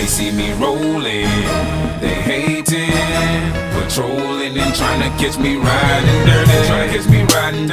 see me rolling, they hating, patrolling and trying to catch me riding dirty, trying to catch me riding